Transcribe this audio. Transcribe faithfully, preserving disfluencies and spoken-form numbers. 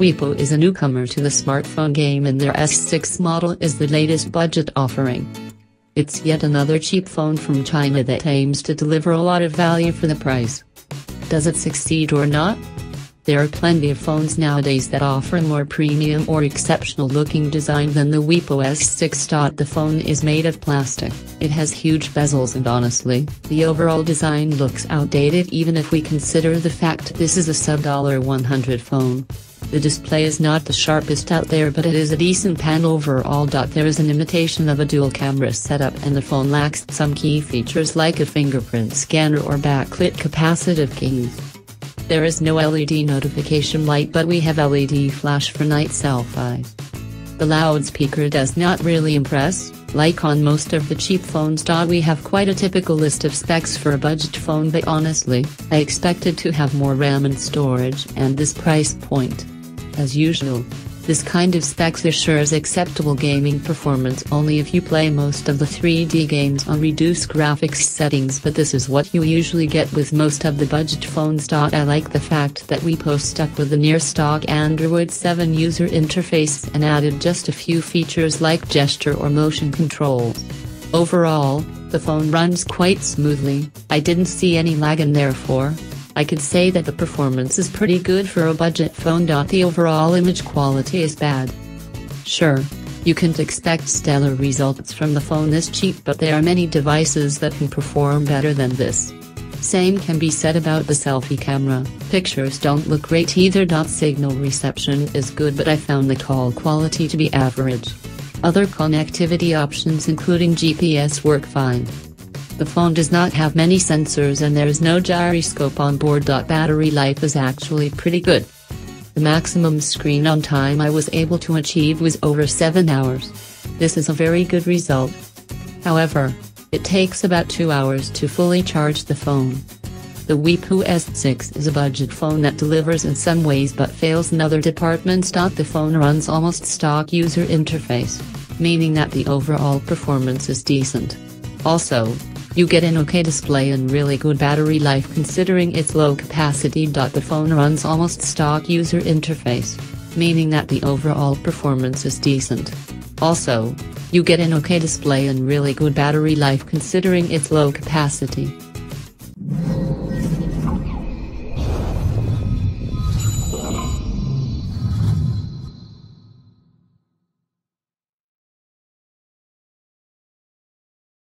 Weepo is a newcomer to the smartphone game and their S six model is the latest budget offering. It's yet another cheap phone from China that aims to deliver a lot of value for the price. Does it succeed or not? There are plenty of phones nowadays that offer more premium or exceptional looking design than the Weepo S six. The phone is made of plastic, it has huge bezels and honestly, the overall design looks outdated even if we consider the fact this is a sub one hundred phone. The display is not the sharpest out there but it is a decent pan overall. There is an imitation of a dual camera setup and the phone lacks some key features like a fingerprint scanner or backlit capacitive keys. There is no L E D notification light but we have L E D flash for night selfies. The loudspeaker does not really impress, like on most of the cheap phones. We have quite a typical list of specs for a budget phone but honestly, I expected to have more RAM and storage and this price point. As usual, this kind of specs assures acceptable gaming performance only if you play most of the three D games on reduced graphics settings, but this is what you usually get with most of the budget phones. I like the fact that Weepo stuck with the near stock Android seven user interface and added just a few features like gesture or motion controls. Overall, the phone runs quite smoothly, I didn't see any lag and therefore, I could say that the performance is pretty good for a budget phone. The overall image quality is bad. Sure, you can't expect stellar results from the phone this cheap but there are many devices that can perform better than this. Same can be said about the selfie camera, pictures don't look great either. Signal reception is good but I found the call quality to be average. Other connectivity options including G P S work fine. The phone does not have many sensors and there is no gyroscope on board. Battery life is actually pretty good. The maximum screen on time I was able to achieve was over seven hours. This is a very good result. However, it takes about two hours to fully charge the phone. The Weepo S six is a budget phone that delivers in some ways but fails in other departments. The phone runs almost stock user interface, meaning that the overall performance is decent. Also, you get an okay display and really good battery life considering its low capacity. The phone runs almost stock user interface, meaning that the overall performance is decent. Also, you get an okay display and really good battery life considering its low capacity.